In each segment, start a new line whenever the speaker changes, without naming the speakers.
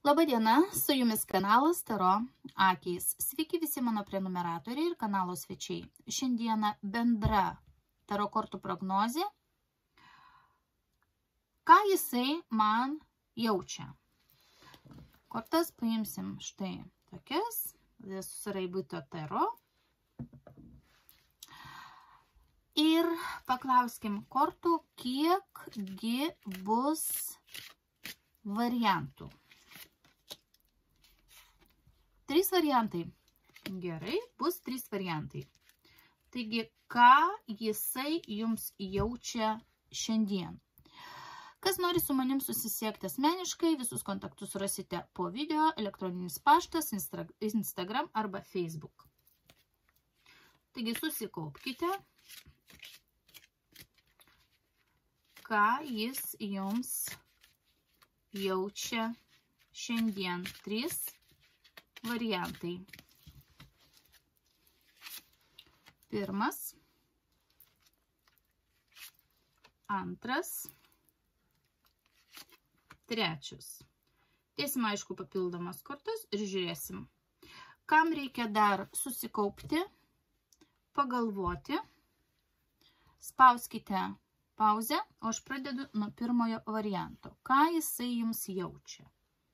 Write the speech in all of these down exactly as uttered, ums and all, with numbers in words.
Labadiena, su jumis kanalas Taro Akys. Sveiki visi mano prenumeratoriai ir kanalo svečiai. Šiandieną bendra Taro kortų prognozė. Ką jisai man jaučia? Kortas paimsim štai tokias. Susiraibuto Taro. Ir paklauskim kortų, kiekgi bus variantų. Trys variantai. Gerai, bus trys variantai. Taigi, ką jisai jums jaučia šiandien? Kas nori su manim susisiekti asmeniškai, visus kontaktus rasite po video, elektroninis paštas, Instagram arba Facebook. Taigi, susikaupkite. Ką jis jums jaučia šiandien? Trys variantai. Pirmas, antras, trečias. Dėsim, aišku, papildomas kortas ir žiūrėsim. Kam reikia dar susikaupti, pagalvoti, spauskite pauzę, o aš pradedu nuo pirmojo varianto. Ką jisai jums jaučia?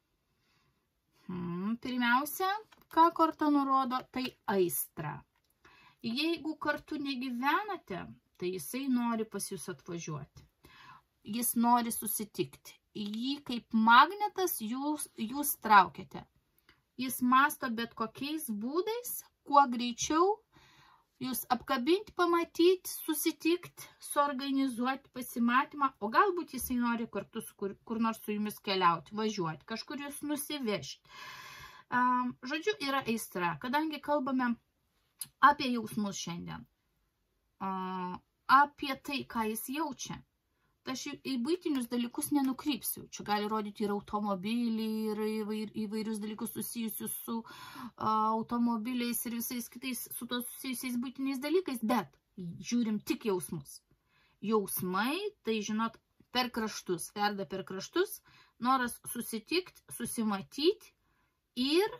Hmm, pirmiausia, ką korta nurodo, tai aistra. Jeigu kartu negyvenate, tai jisai nori pas jūs atvažiuoti. Jis nori susitikti. Jį kaip magnetas jūs, jūs traukiate. Jis masto bet kokiais būdais, kuo greičiau jūs apkabinti, pamatyti, susitikti, suorganizuoti pasimatymą, o galbūt jisai nori kartu su kur, kur nors su jumis keliauti, važiuoti, kažkur jūs nusivežti. Um, žodžiu, yra aistra, kadangi kalbame apie jausmus šiandien, uh, apie tai, ką jis jaučia. Tai aš į buitinius dalykus nenukrypsiu. Čia gali rodyti ir automobilį, ir įvair, įvairius dalykus susijusius su uh, automobiliais ir visais kitais su to susijusiais buitiniais dalykais, bet žiūrim tik jausmus. Jausmai, tai žinot, per kraštus, verda per kraštus, noras susitikti, susimatyti ir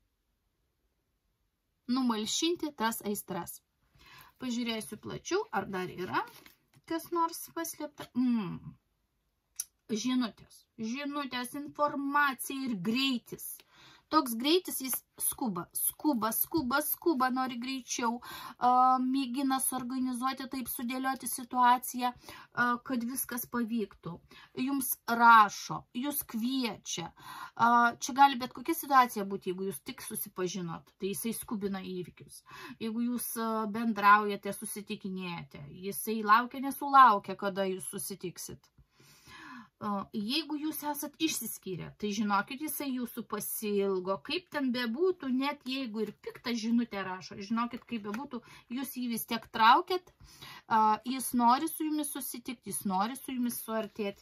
numalšinti tas aistras. Pažiūrėsiu plačiau, ar dar yra kas nors paslėpta. Mm. Žinutės. Žinutės, informacija ir greitis. Toks greitis jis skuba, skuba, skuba, skuba, nori greičiau, uh, mėgina suorganizuoti, taip sudėlioti situaciją, uh, kad viskas pavyktų. Jums rašo, jūs kviečia. Uh, čia gali bet kokia situacija būti, jeigu jūs tik susipažinot, tai jisai skubina įvykius. Jeigu jūs uh, bendraujate, susitikinėjate, jisai laukia, nesulaukia, kada jūs susitiksit. Jeigu jūs esat išsiskyrę, tai žinokit, jisai jūsų pasilgo, kaip ten bebūtų, net jeigu ir piktą žinutę rašo, žinokit, kaip bebūtų, jūs jį vis tiek traukėt, jis nori su jumis susitikti, jis nori su jumis suartėti.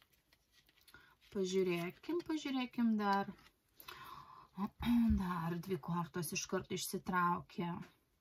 Pažiūrėkim, pažiūrėkim dar. Dar dvi kortos iš karto išsitraukė.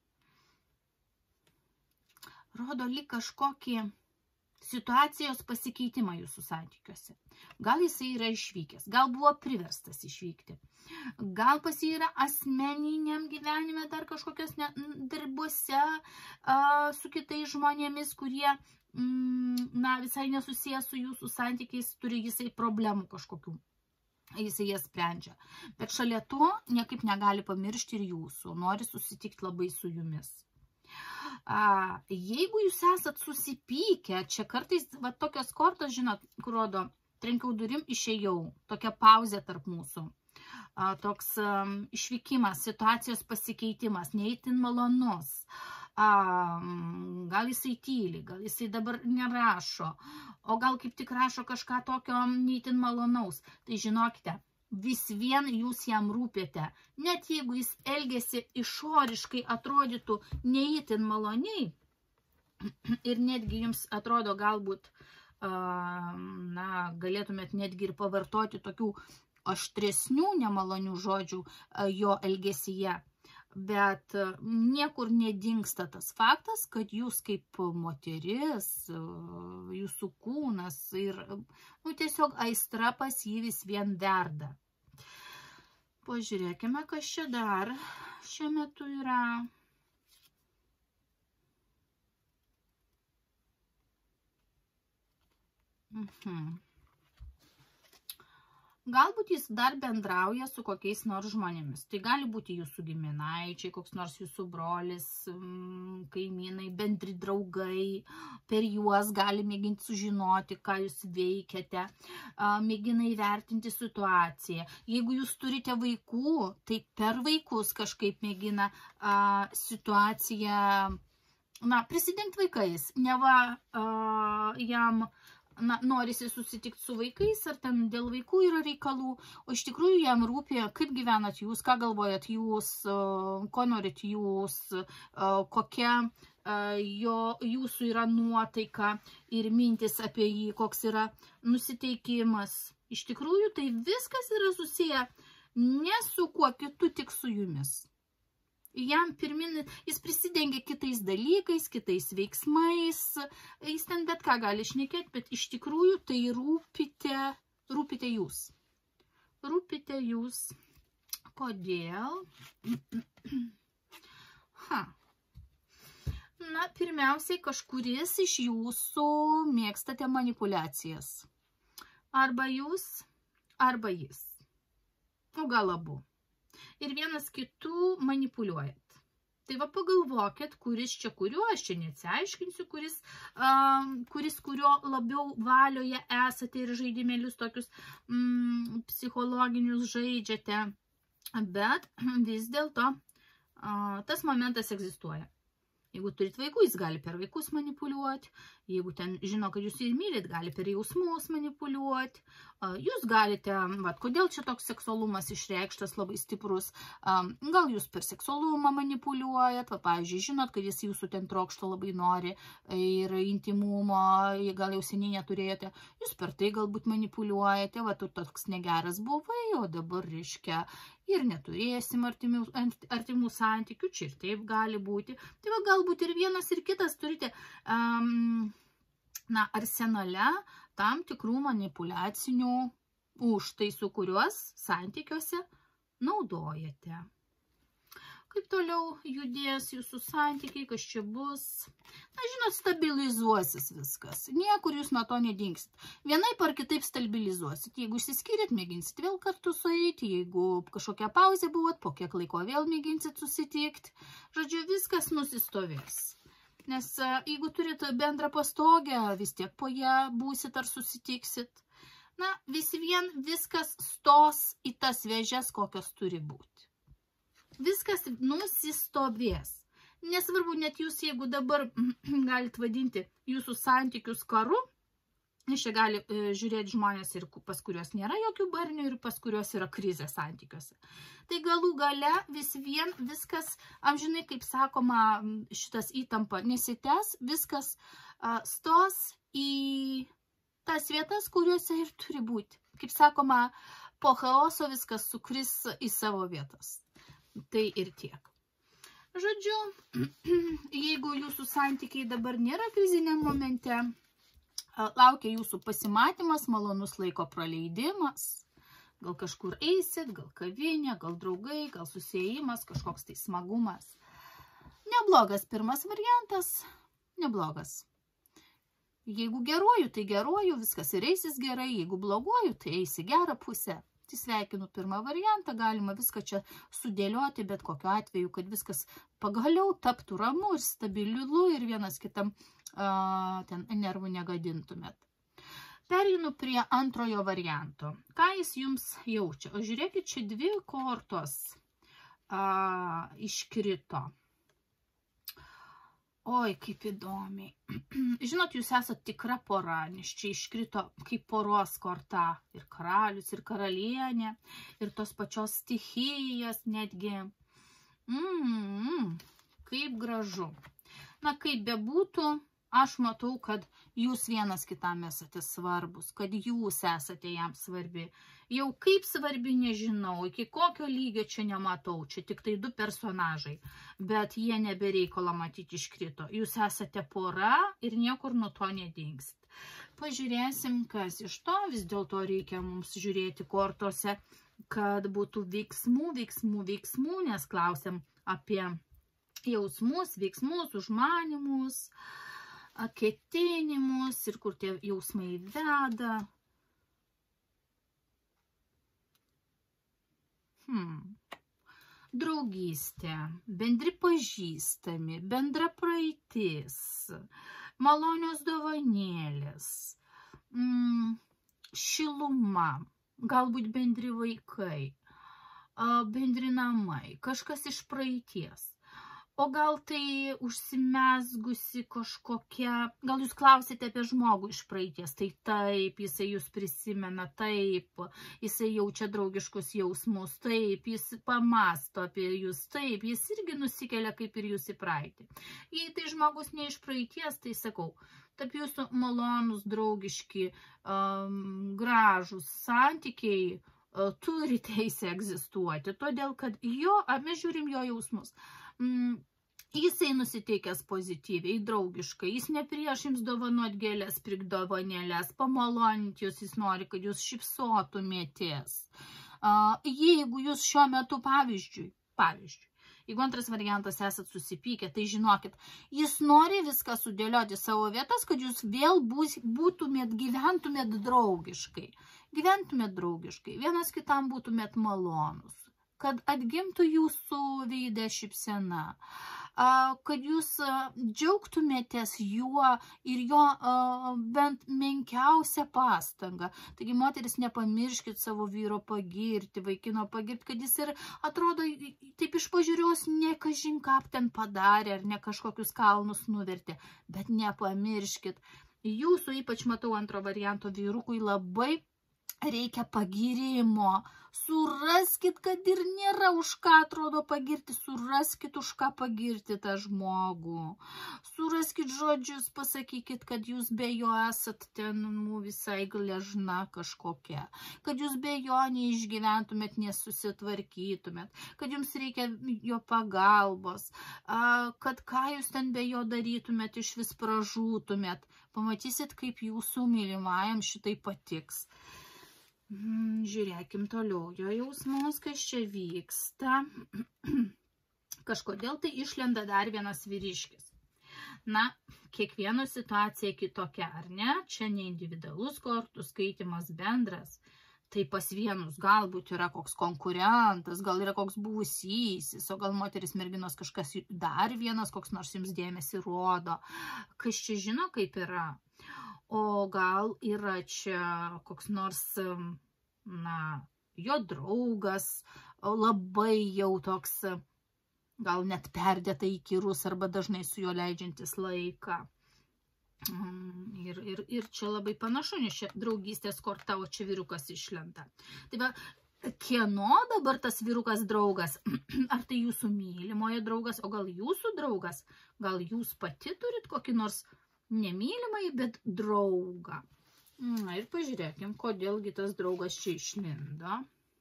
Rodo lyg kažkokį situacijos pasikeitimą jūsų santykiuose. Gal jisai yra išvykęs, gal buvo priverstas išvykti, gal pas jį yra asmeniniam gyvenime dar kažkokios ne, darbuose a, su kitais žmonėmis, kurie mm, na, visai nesusiję su jūsų santykiais, turi jisai problemų kažkokių. Jisai jas sprendžia. Bet šalia to niekaip negali pamiršti ir jūsų, nori susitikti labai su jumis. A, jeigu jūs esat susipykę, čia kartais va, tokios kortos, žinot, kur rodo, trenkiau durim, išėjau, tokia pauzė tarp mūsų, a, toks um, išvykimas, situacijos pasikeitimas, neįtin malonus, a, gal jisai tyli, gal jisai dabar nerašo, o gal kaip tik rašo kažką tokio neįtin malonaus, tai žinokite, vis vien jūs jam rūpėte, net jeigu jis elgėsi išoriškai atrodytų neįtin maloniai ir netgi jums atrodo galbūt, na, galėtumėt netgi ir pavartoti tokių aštresnių nemalonių žodžių jo elgesyje, bet niekur nedingsta tas faktas, kad jūs kaip moteris, jūsų kūnas ir nu, tiesiog aistra pas jį vis vien verda. Pažiūrėkime, kas čia dar šiuo metu yra. Mhm. Galbūt jis dar bendrauja su kokiais nors žmonėmis. Tai gali būti jūsų giminaičiai, koks nors jūsų brolis, kaimynai, bendri draugai. Per juos gali mėginti sužinoti, ką jūs veikiate, mėgina įvertinti situaciją. Jeigu jūs turite vaikų, tai per vaikus kažkaip mėgina situaciją, na, prisidengti vaikais. Neva jam Na, norisi susitikti su vaikais, ar ten dėl vaikų yra reikalų, o iš tikrųjų jam rūpi, kaip gyvenat jūs, ką galvojat jūs, ko norit jūs, kokia jo, jūsų yra nuotaika ir mintis apie jį, koks yra nusiteikimas. Iš tikrųjų, tai viskas yra susiję ne su kuo kitu, tik su jumis. Jam pirmin, jis prisidengia kitais dalykais, kitais veiksmais, jis ten bet ką gali šnekėti, bet iš tikrųjų tai rūpite, rūpite jūs. Rūpite jūs. Kodėl? Ha. Na, pirmiausiai, kažkuris iš jūsų mėgstate manipulacijas. Arba jūs, arba jis. O gal abu. Ir vienas kitų manipuliuojat. Tai va pagalvokit, kuris čia kuriuo, aš čia neatsiaiškinsiu, kuris, um, kuris kurio labiau valioje esate ir žaidimėlius tokius mm, psichologinius žaidžiate. Bet vis dėlto uh, tas momentas egzistuoja. Jeigu turit vaikų, jis gali per vaikus manipuliuoti. Jeigu ten žino, kad jūs jį mylit, gali per jausmus manipuliuoti. Jūs galite, vat, kodėl čia toks seksualumas išreikštas labai stiprus. Gal jūs per seksualumą manipuliuojat, va, pavyzdžiui, žinot, kad jis jūsų ten trokšto labai nori ir intimumo, gal jau seniai neturėjote. Jūs per tai galbūt manipuliuojate, va, tu toks negeras buvai, o dabar, reiškia, ir neturėsim artimų, artimų santykių, čia ir taip gali būti. Tai va, galbūt ir vienas, ir kitas turite um, na, arsenale tam tikrų manipuliacinių užtaisų, kuriuos santykiuose naudojate. Kaip toliau judės jūsų santykiai, kas čia bus? Na, žinot, stabilizuosis viskas. Niekur jūs nuo to nedingsit. Vienaip ar kitaip stabilizuosit. Jeigu išsiskyrėt, mėginsit vėl kartu sueiti. Jeigu kažkokia pauzė buvot, po kiek laiko vėl mėginsit susitikti. Žodžiu, viskas nusistovės. Nes jeigu turit bendrą pastogę, vis tiek po ją būsit ar susitiksit. Na, vis vien viskas stos į tas vėžes, kokios turi būti. Viskas nusistovės. Nesvarbu, net jūs, jeigu dabar galit vadinti jūsų santykius karu, nes čia gali e, žiūrėti žmonės, ir pas kurios nėra jokių barnių, ir pas kurios yra krizė santykiuose. Tai galų gale vis vien viskas, amžinai, kaip sakoma, šitas įtampa nesitęs, viskas a, stos į tas vietas, kuriuose ir turi būti. Kaip sakoma, po chaoso viskas sukris į savo vietas. Tai ir tiek. Žodžiu, jeigu jūsų santykiai dabar nėra kriziniam momente, laukia jūsų pasimatymas, malonus laiko praleidimas, gal kažkur eisit, gal kavinė, gal draugai, gal susiejimas, kažkoks tai smagumas. Neblogas pirmas variantas, neblogas. Jeigu geruoju, tai geruoju, viskas ir eisis gerai, jeigu bloguoju, tai eisi gerą pusę. Tai sveikinu pirmą variantą, galima viską čia sudėlioti, bet kokiu atveju, kad viskas pagaliau taptų ramu ir stabililu ir vienas kitam uh, ten nervų negadintumėt. Pereinu prie antrojo varianto. Ką jis jums jaučia? O žiūrėkit, čia dvi kortos uh, iškrito. Oi, kaip įdomiai. Žinot, jūs esate tikra pora, nes čia iškrito kaip poros korta. Ir karalius, ir karalienė, ir tos pačios stichijas netgi. Mm, kaip gražu. Na, kaip bebūtų, aš matau, kad jūs vienas kitam esate svarbus, kad jūs esate jam svarbi. Jau kaip svarbi nežinau, iki kokio lygio čia nematau, čia tik tai du personažai, bet jie nebereikalo matyti iškrito. Jūs esate pora ir niekur nuo to nedingsit. Pažiūrėsim, kas iš to, vis dėlto reikia mums žiūrėti kortose, kad būtų veiksmų, veiksmų, veiksmų, nes klausiam apie jausmus, veiksmus, užmanimus, ketinimus ir kur tie jausmai veda. Hmm. Draugystė, bendri pažįstami, bendra praeitis, malonios dovanėlės, mm, šiluma, galbūt bendri vaikai, bendri namai, kažkas iš praeities. O gal tai užsimezgusi kažkokia, gal jūs klausite apie žmogų iš praeities, tai taip, jisai jūs prisimena, taip, jisai jaučia draugiškus jausmus, taip, jis pamasto apie jūs, taip, jis irgi nusikelia kaip ir jūs į praeitį. Jei tai žmogus ne iš praeities, tai sakau, tarp jūsų malonus, draugiški, um, gražus santykiai uh, turi teisę egzistuoti, todėl kad jo, mes žiūrim jo jausmus. Mm, Jisai nusiteikęs pozityviai, draugiškai, jis ne prieš jums dovanot gėlės, prik dovanėlės, pamaloninti jūs, jis nori, kad jūs šypsotumėtės. Jeigu jūs šiuo metu, pavyzdžiui, pavyzdžiui, jeigu antras variantas esat susipykę, tai žinokit, jis nori viską sudėlioti savo vietas, kad jūs vėl būs, būtumėt, gyventumėt draugiškai, gyventumėt draugiškai, vienas kitam būtumėt malonus, kad atgimtų jūsų veide šypsena, kad jūs džiaugtumėtės juo ir jo bent menkiausią pastangą. Taigi, moteris, nepamirškit savo vyro pagirti, vaikino pagirti, kad jis ir atrodo taip iš pažiūrios ne kažin ką ten padarė ar ne kažkokius kalnus nuvertė, bet nepamirškit. Jūsų, ypač matau antro varianto vyrukui, labai reikia pagirimo. Suraskit, kad ir nėra už ką atrodo pagirti, suraskit už ką pagirti tą žmogų. Suraskit žodžius, pasakykit, kad jūs be jo esat ten nu, visai gležna kažkokia. Kad jūs be jo neišgyventumėt, nesusitvarkytumėt. Kad jums reikia jo pagalbos. Kad ką jūs ten be jo darytumėt, iš vis pražūtumėt. Pamatysit, kaip jūsų mylimajam šitai patiks. Žiūrėkim toliau jo jausmus, kas čia vyksta. Kažkodėl tai išlenda dar vienas vyriškis. Na, kiekvieno situacija kitokia, ar ne? Čia ne individualus kortų skaitimas bendras. Tai pas vienus galbūt yra koks konkurentas, gal yra koks buvusysis, o gal moteris merginos kažkas dar vienas, koks nors jums dėmesį rodo. Kas čia žino, kaip yra? O gal yra čia koks nors, na, jo draugas, labai jau toks, gal net perdėtai įkyrus arba dažnai su juo leidžiantis laiką. Ir, ir, ir čia labai panašu, nes čia draugystės korta, o čia vyrukas išlenda. Tai va, kieno dabar tas vyrukas draugas? Ar tai jūsų mylimojo draugas, o gal jūsų draugas? Gal jūs pati turit kokį nors nemylimai, bet draugą. Na ir pažiūrėkim, kodėlgi tas draugas čia išlindo.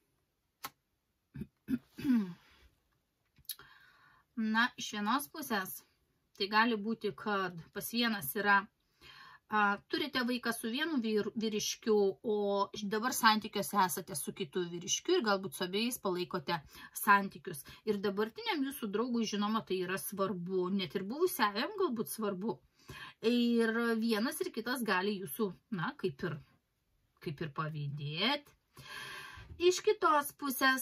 Na, iš vienos pusės, tai gali būti, kad pas vienas yra, a, turite vaiką su vienu vyr, vyriškiu, o dabar santykiuose esate su kitu vyriškiu ir galbūt su abiejais palaikote santykius. Ir dabartiniam jūsų draugui, žinoma, tai yra svarbu, net ir buvusiajam galbūt svarbu. Ir vienas ir kitas gali jūsų, na, kaip ir, kaip ir pavydėti. Iš kitos pusės,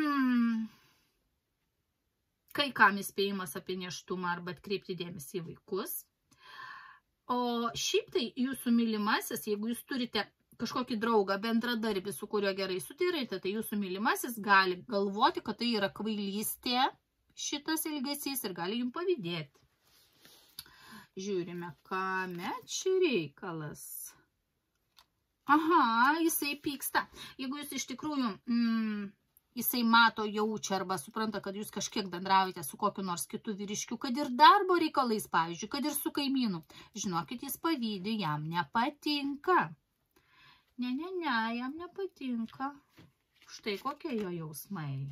kai kam įspėjimas apie nėštumą arba atkreipti dėmesį į vaikus. O šiaip tai jūsų mylimasis, jeigu jūs turite kažkokį draugą, bendradarbį, su kuriuo gerai sutarėte, tai jūsų mylimasis gali galvoti, kad tai yra kvailystė šitas elgesys ir gali jums pavydėti. Žiūrime, kame čia reikalas. Aha, jisai pyksta. Jeigu jūs iš tikrųjų, mm, jisai mato, jaučia arba supranta, kad jūs kažkiek bendraujate su kokiu nors kitu vyriškiu, kad ir darbo reikalais, pavyzdžiui, kad ir su kaimynu, žinokit, jis pavydi, jam nepatinka. Ne, ne, ne, jam nepatinka. Štai kokie jo jausmai.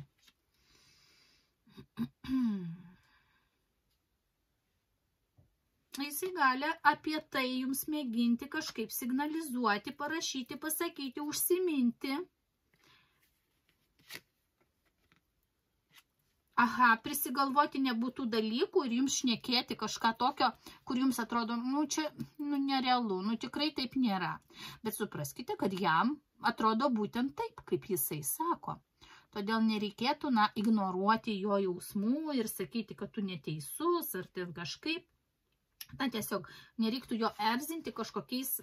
jisai gali apie tai jums mėginti kažkaip signalizuoti, parašyti, pasakyti, užsiminti. Aha, prisigalvoti nebūtų dalykų ir jums šnekėti kažką tokio, kur jums atrodo, nu čia nu, nerealu, nu tikrai taip nėra. Bet supraskite, kad jam atrodo būtent taip, kaip jisai sako. Todėl nereikėtų, na, ignoruoti jo jausmų ir sakyti, kad tu neteisus ar ten kažkaip. Na, tiesiog nereiktų jo erzinti kažkokiais,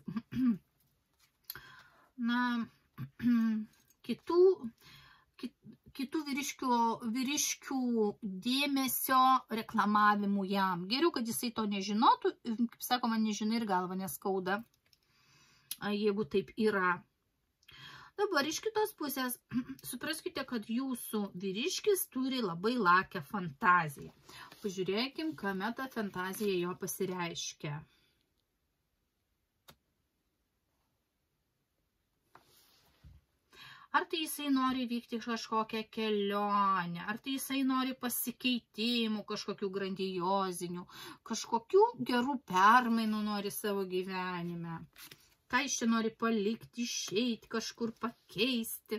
na, kitų, kit, kitų vyriškių, vyriškių dėmesio reklamavimų jam. Geriau, kad jisai to nežinotų, kaip sakoma, nežinai ir galva neskauda, jeigu taip yra. Dabar iš kitos pusės, supraskite, kad jūsų vyriškis turi labai lakią fantaziją. Pažiūrėkim, kame ta fantazija jo pasireiškia. Ar tai jisai nori vykti kažkokią kelionę, ar tai jisai nori pasikeitimų, kažkokių grandiozinių, kažkokių gerų permainų nori savo gyvenime. Ką jis čia nori palikti, išeiti, kažkur pakeisti.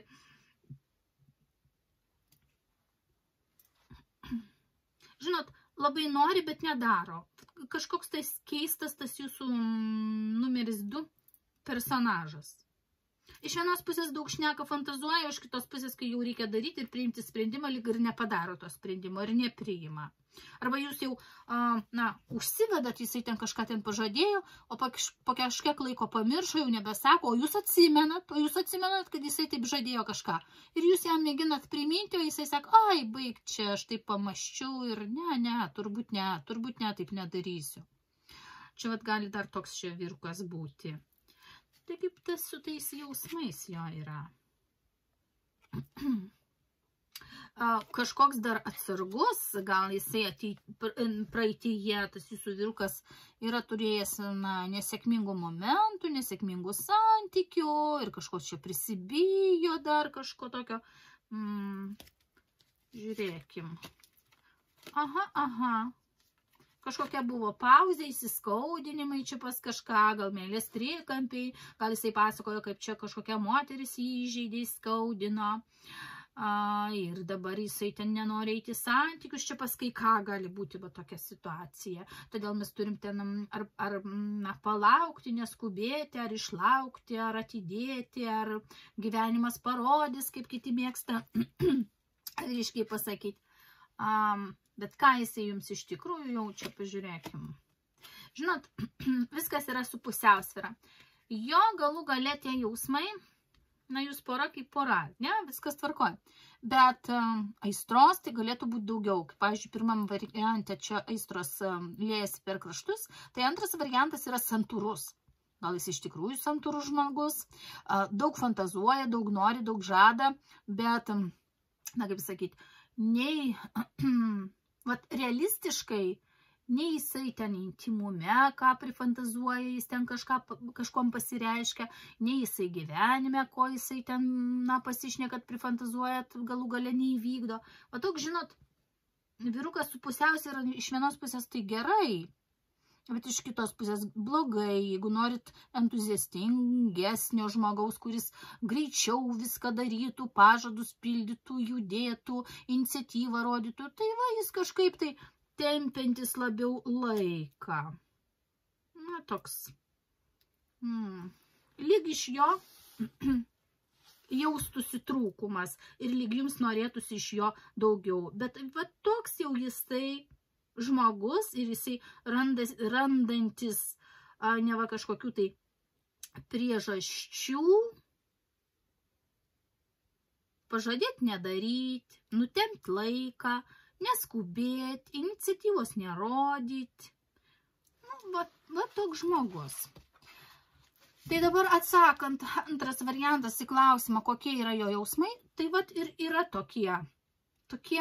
Žinot, labai nori, bet nedaro. Kažkoks tai keistas tas jūsų numeris du personažas. Iš vienos pusės daug šneka, fantazuoja, iš kitos pusės, kai jau reikia daryti ir priimti sprendimą, lyg ir nepadaro to sprendimo ir nepriima. Arba jūs jau, na, užsivedat, jisai ten kažką ten pažadėjo, o po kažkiek laiko pamiršo, jau nebesako, o jūs atsimenat, o jūs atsimenat, kad jisai taip žadėjo kažką. Ir jūs jam mėginat priminti, o jisai sako, ai, baig čia, aš taip pamaščiau ir ne, ne, turbūt ne, turbūt ne, taip nedarysiu. Čia vat gali dar toks čia vyrukas būti. Tai kaip tas su tais jausmais jo yra. Kažkoks dar atsargus, gal jisai ateit, praeityje, tas jūsų vyrukas yra turėjęs na, nesėkmingų momentų, nesėkmingų santykių ir kažko čia prisibijo dar kažko tokio. Mm, žiūrėkim. Aha, aha. Kažkokia buvo pauzė, įsiskaudinimai čia pas kažką, gal meilės trikampiai, gal jisai pasakojo, kaip čia kažkokia moteris jį įžeidė, įskaudino. A, ir dabar jisai ten nenori eiti santykius, čia pas kai ką gali būti va, tokia situacija. Todėl mes turim ten ar, ar na, palaukti, neskubėti, ar išlaukti, ar atidėti, ar gyvenimas parodys, kaip kiti mėgsta ryškiai pasakyti. Um, bet ką jisai jums iš tikrųjų jaučia, pažiūrėkim. Žinot, viskas yra su pusiausvyra. Jo galų gale tie jausmai, na jūs pora kaip pora, ne, viskas tvarkoja. Bet um, aistros tai galėtų būti daugiau. Kaip, pavyzdžiui, pirmam variante čia aistros um, liejasi per kraštus, tai antras variantas yra santūrus. Gal jis iš tikrųjų santūrus žmogus, uh, daug fantazuoja, daug nori, daug žada, bet, um, na kaip sakyti, nei vat, realistiškai, nei jisai ten intimume, ką prifantazuoja, jis ten kažką, kažkom pasireiškia, nei jisai gyvenime, ko jisai ten na, pasišneka, kad prifantazuoja, galų gale neįvykdo. O toks, žinot, vyrukas su pusiausvyra iš vienos pusės tai gerai, bet iš kitos pusės blogai, jeigu norit entuziastingesnio žmogaus, kuris greičiau viską darytų, pažadus pildytų, judėtų, iniciatyvą rodytų, tai va, jis kažkaip tai tempiantis labiau laiką. Na, toks. Hmm. Lyg iš jo jaustųsi trūkumas ir lyg jums norėtųsi iš jo daugiau. Bet va, toks jau jisai žmogus ir jisai randas, randantis a, ne va kažkokių tai priežasčių pažadėti nedaryti, nutempt laiką, neskubėti, iniciatyvos nerodyti. Nu, va, va toks žmogus. Tai dabar atsakant, antras variantas į klausimą, kokie yra jo jausmai, tai va ir yra tokie, tokie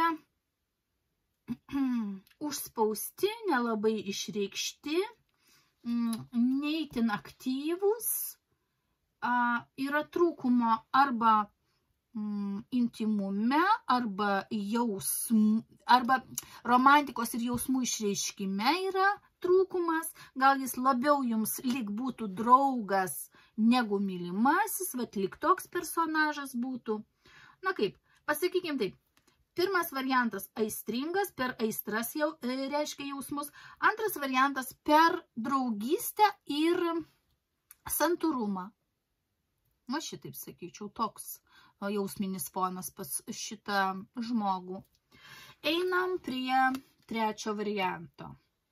užspausti, nelabai išreikšti, neįtin aktyvus, yra trūkumo arba intimume, arba, jausmų, arba romantikos ir jausmų išreiškime yra trūkumas, gal jis labiau jums lyg būtų draugas negu mylimasis, vat lyg toks personažas būtų. Na kaip, pasakykim taip, pirmas variantas aistringas, per aistras jau e, reiškia jausmus, antras variantas per draugystę ir santūrumą. Na šitaip sakyčiau, toks jausminis fonas pas šitą žmogų. Einam prie trečio varianto.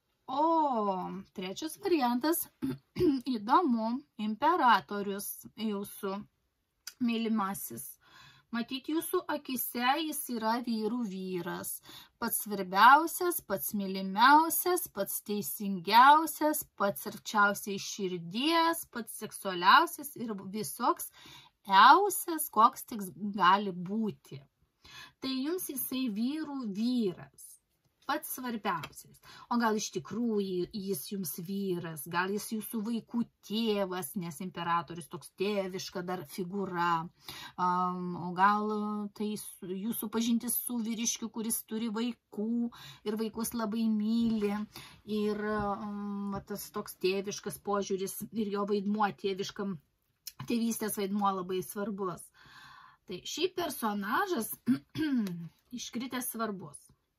O, trečias variantas, įdomu, imperatorius jūsų mylimasis. Matyti jūsų akise jis yra vyrų vyras. Pats svarbiausias, pats mylimiausias, pats teisingiausias, pats arčiausiai širdies, pats seksualiausias ir visoks iausias, koks tik gali būti. Tai jums jisai vyrų vyras, pats svarbiausias. O gal iš tikrųjų jis jums vyras, gal jis jūsų vaikų tėvas, nes imperatorius toks tėviška dar figūra. Um, o gal tai jūsų pažintis su vyriškiu, kuris turi vaikų ir vaikus labai myli. Ir um, tas toks tėviškas požiūris ir jo vaidmuo tėviškam, tėvystės vaidmuo labai svarbus. Tai šiaip personažas iškritęs svarbus.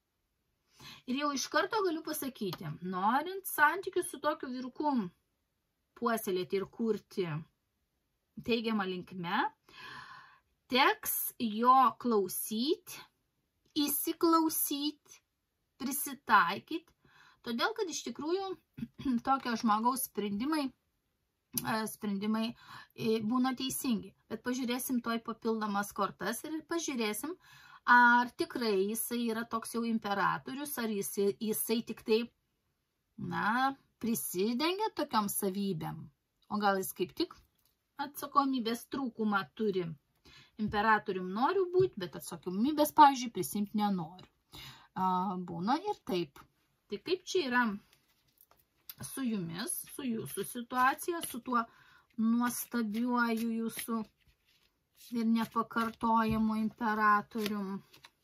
Ir jau iš karto galiu pasakyti, norint santykius su tokiu vyruku puoselėti ir kurti teigiamą linkme, teks jo klausyti, įsiklausyti, prisitaikyti, todėl kad iš tikrųjų tokio žmogaus sprendimai sprendimai būna teisingi. Bet pažiūrėsim toj papildomas kortas ir pažiūrėsim, ar tikrai jisai yra toks jau imperatorius, ar jisai, jisai tik tai, na, prisidengia tokiom savybėm. O gal jis kaip tik atsakomybės trūkumą turi. Imperatorium noriu būti, bet atsakomybės, pavyzdžiui, prisimti nenoriu. A, būna ir taip. Tai kaip čia yra su jumis, su jūsų situacija, su tuo nuostabiuoju jūsų ir nepakartojamu imperatorium.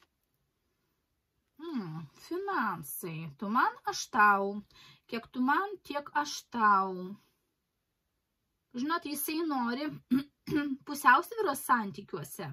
Hmm, finansai. Tu man, aš tau. Kiek tu man, tiek aš tau. Žinot, jisai nori pusiausvyros santykiuose.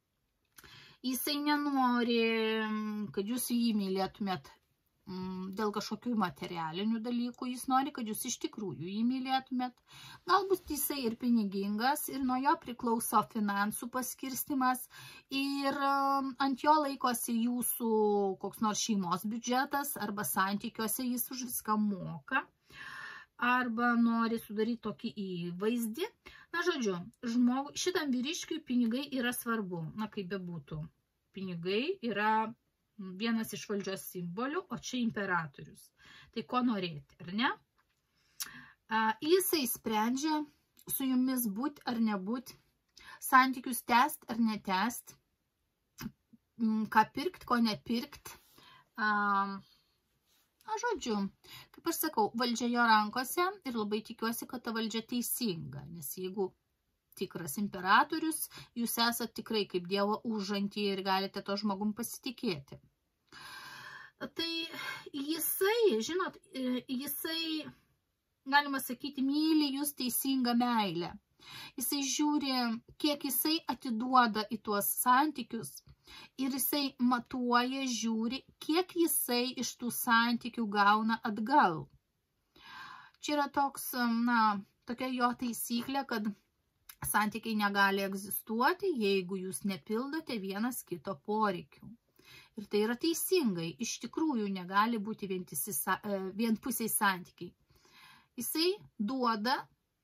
Jisai nenori, kad jūs jį mylėtumėt dėl kažkokių materialinių dalykų, jis nori, kad jūs iš tikrųjų jį mylėtumėt. Galbūt jisai ir pinigingas, ir nuo jo priklauso finansų paskirstimas, ir ant jo laikosi jūsų koks nors šeimos biudžetas, arba santykiuose jis už viską moka, arba nori sudaryti tokį įvaizdį. Na, žodžiu, žmogui, šitam vyriškiui pinigai yra svarbu, na, kaip bebūtų. Pinigai yra vienas iš valdžios simbolių, o čia imperatorius. Tai ko norėti, ar ne? A, jisai sprendžia su jumis būt ar nebūt, santykius tęst ar netęst, ką pirkt, ko nepirkt. A, a, žodžiu, kaip aš sakau, valdžia jo rankose ir labai tikiuosi, kad ta valdžia teisinga, nes jeigu tikras imperatorius, jūs esate tikrai kaip Dievo užantį ir galite to žmogum pasitikėti. Tai jisai, žinot, jisai, galima sakyti, myli jūs teisingą meilę. Jisai žiūri, kiek jisai atiduoda į tuos santykius ir jisai matuoja, žiūri, kiek jisai iš tų santykių gauna atgal. Čia yra toks, na, tokia jo taisyklė, kad santykiai negali egzistuoti, jeigu jūs nepildote vienas kito poreikių. Ir tai yra teisingai, iš tikrųjų negali būti vientisi, vienpusiai santykiai. Jisai duoda,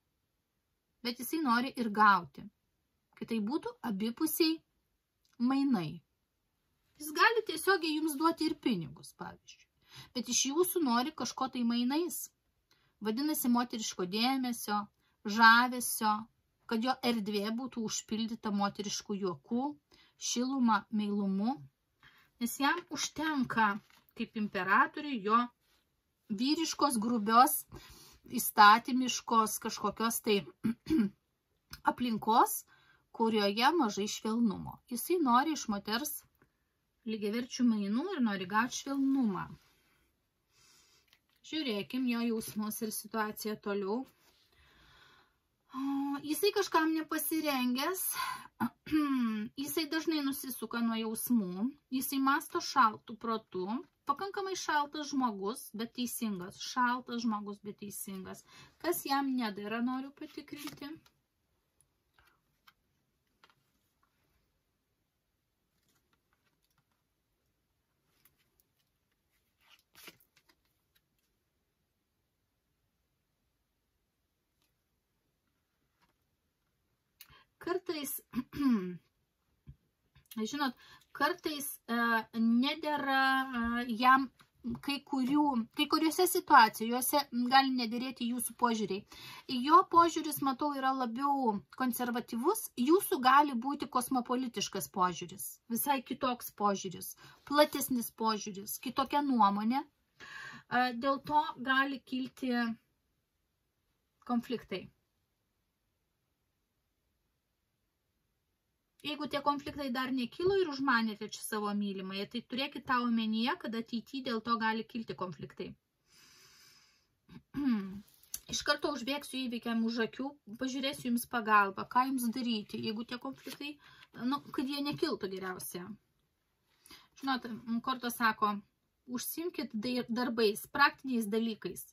bet jisai nori ir gauti, kad tai būtų abipusiai mainai. Jis gali tiesiogiai jums duoti ir pinigus, pavyzdžiui, bet iš jūsų nori kažko tai mainais. Vadinasi, moteriško dėmesio, žavesio, kad jo erdvė būtų užpildyta moteriškų juokų, šilumą, meilumu, nes jam užtenka kaip imperatoriui jo vyriškos, grubios, įstatymiškos kažkokios tai aplinkos, kurioje mažai švelnumo. Jisai nori iš moters lygiaverčių mainų ir nori gauti švelnumą. Žiūrėkim jo jausmus ir situaciją toliau. Jisai kažkam nepasirengęs, jisai dažnai nusisuka nuo jausmų, jisai mąsto šaltų protų, pakankamai šaltas žmogus, bet teisingas, šaltas žmogus, bet teisingas. Kas jam nedara, noriu patikrinti. Kartais, žinot, kartais uh, nedėra uh, jam kai, kurių, kai kuriuose situacijose gali nedėrėti jūsų požiūriai. Jo požiūris, matau, yra labiau konservatyvus, jūsų gali būti kosmopolitiškas požiūris, visai kitoks požiūris, platesnis požiūris, kitokia nuomonė. Uh, dėl to gali kilti konfliktai. Jeigu tie konfliktai dar nekilo ir užmanėte čia savo mylimąją, tai turėkite tą omenyje, kad ateityje dėl to gali kilti konfliktai. Iš karto užbėgsiu įvykiam už akių, pažiūrėsiu jums pagalbą, ką jums daryti, jeigu tie konfliktai, nu, kad jie nekiltų geriausia. Žinot, kortos sako, užsimkit darbais, praktiniais dalykais.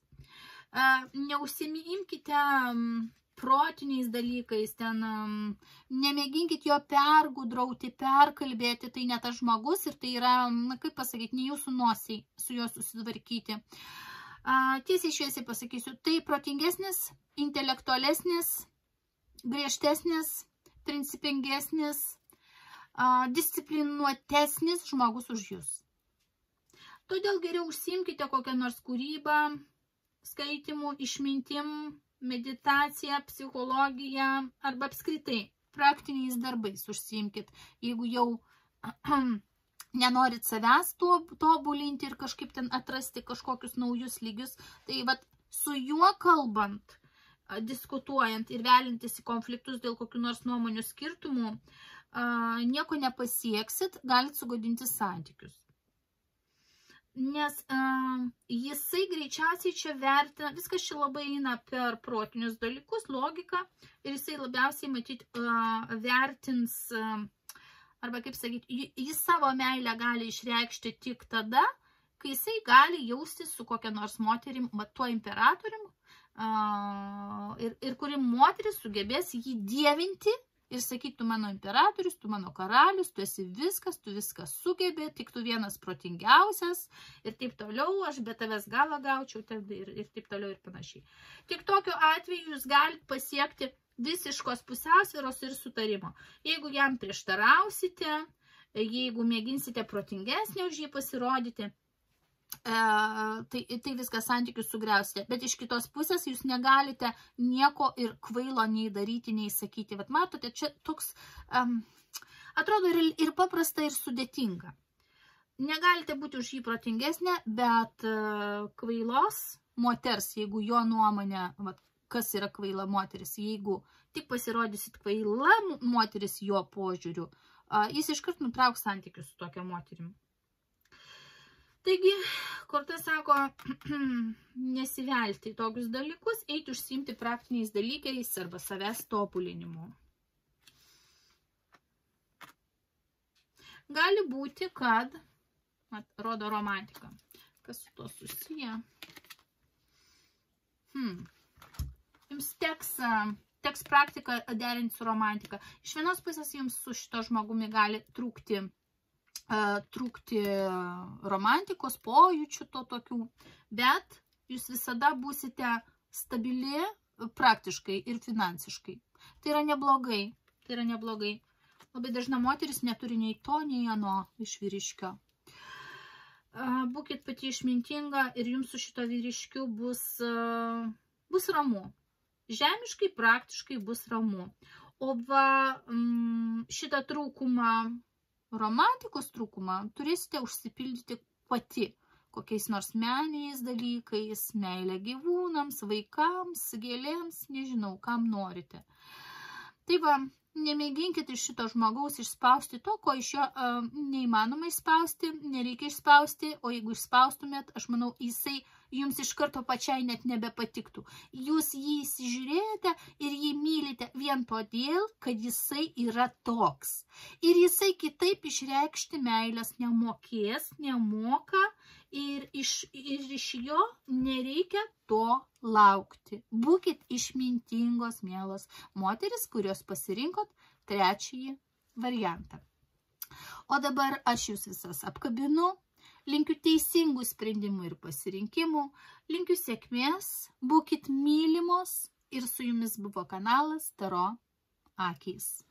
Neužsimimkite protiniais dalykais, ten um, nemėginkit jo pergudrauti, perkalbėti, tai ne tas žmogus ir tai yra, na, kaip pasakyti, ne jūsų nosiai su juo susitvarkyti. Uh, tiesiai šviesiai pasakysiu, tai protingesnis, intelektualesnis, griežtesnis, principingesnis, uh, disciplinuotesnis žmogus už jūs. Todėl geriau užsiimkite kokią nors kūrybą, skaitimų, išmintim, meditacija, psichologija arba apskritai praktiniais darbais užsiimkit. Jeigu jau nenorit savęs tobulinti ir kažkaip ten atrasti kažkokius naujus lygius, tai vat su juo kalbant, diskutuojant ir velintis į konfliktus dėl kokių nors nuomonių skirtumų, nieko nepasieksit, galit sugadinti santykius. Nes uh, jisai greičiausiai čia vertina, viskas čia labai eina per protinius dalykus, logiką, ir jisai labiausiai matyt uh, vertins, uh, arba kaip sakyti, jis savo meilę gali išreikšti tik tada, kai jisai gali jaustis su kokia nors moterim, tuo imperatorium, uh, ir, ir kuri moteris sugebės jį dievinti, ir sakyk, tu mano imperatorius, tu mano karalius, tu esi viskas, tu viskas sugebė, tik tu vienas protingiausias ir taip toliau, aš be tavęs galą gaučiau ir, ir taip toliau ir panašiai. Tik tokiu atveju jūs galite pasiekti visiškos pusiausvyros ir sutarimo. Jeigu jam prieštarausite, jeigu mėginsite protingesnį už jį pasirodyti, E, tai, tai viskas santykius sugriausite, bet iš kitos pusės jūs negalite nieko ir kvailo nei daryti, nei sakyti. Vat matote, čia toks um, atrodo ir, ir paprasta, ir sudėtinga. Negalite būti už jį protingesnė, bet uh, kvailos moters, jeigu jo nuomonė, vat, kas yra kvaila moteris, jeigu tik pasirodysit kvaila moteris jo požiūriu, uh, jis iškart nutrauks santykius su tokia moterim. Taigi, korta sako, nesivelti į tokius dalykus, eiti užsiimti praktiniais dalykais arba savęs tobulinimu. Gali būti, kad, mat, rodo romantika, kas su to susiję, hmm. jums teks, teks praktiką derinti su romantika. Iš vienos pusės jums su šito žmogumi gali trūkti trūkti romantikos, pojūčių to tokių, bet jūs visada būsite stabili praktiškai ir finansiškai. Tai yra neblogai, tai yra neblogai. Labai dažna moteris neturi nei to, nei ano iš vyriškio. Būkit pati išmintinga ir jums su šito vyriškiu bus, bus ramu. Žemiškai, praktiškai bus ramu. O va šitą trūkumą, romantikos trūkumą turėsite užsipildyti pati kokiais nors meniniais dalykais, meilė gyvūnams, vaikams, gėlėms, nežinau, kam norite. Tai va, nemėginkit iš šito žmogaus išspausti to, ko iš jo uh, neįmanoma išspausti, nereikia išspausti, o jeigu išspaustumėt, aš manau, jisai jums iš karto pačiai net nebepatiktų. Jūs jį įsižiūrėjote ir jį mylite vien todėl, kad jisai yra toks. Ir jisai kitaip išreikšti meilės nemokės, nemoka ir iš, ir iš jo nereikia to laukti. Būkit išmintingos, mielos moteris, kurios pasirinkot trečiąjį variantą. O dabar aš jūs visas apkabinu, linkiu teisingų sprendimų ir pasirinkimų, linkiu sėkmės, būkit mylimos ir su jumis buvo kanalas Taro akys.